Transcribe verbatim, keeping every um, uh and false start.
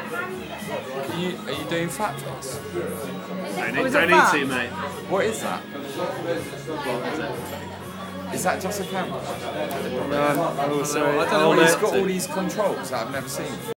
Are you, are you doing fat face? Don't Oh, need, is don't it need that? to, mate. What is that? What is it? Is that just a camera? No, oh, sorry. I don't know. Oh, It's mate. got all these controls that I've never seen.